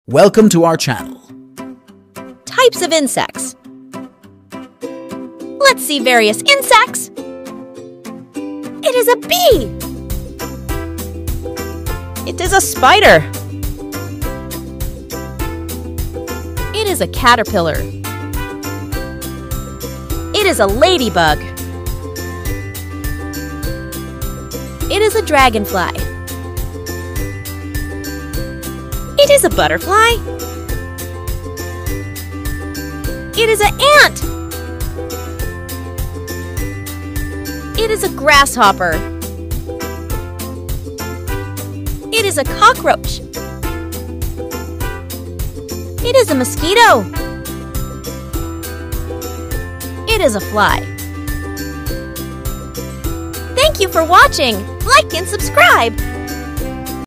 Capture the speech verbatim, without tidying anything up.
Welcome to our channel. Types of insects. Let's see various insects. It is a bee. It is a spider. It is a caterpillar. It is a ladybug. It is a dragonfly. It is a butterfly. It is an ant. It is a grasshopper. It is a cockroach. It is a mosquito. It is a fly. Thank you for watching. Like and subscribe.